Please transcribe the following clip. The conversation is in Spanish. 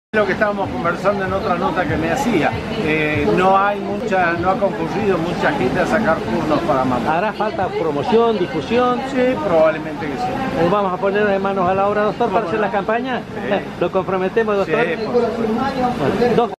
Lo que estábamos conversando en otra nota que me hacía, no ha concurrido mucha gente a sacar turnos para mamá. ¿Hará falta promoción, difusión? Sí, probablemente que sí. Vamos a ponernos de manos a la obra, doctor, para hacer la campaña. Sí. ¿Lo comprometemos, doctor? Sí, por supuesto. Bueno,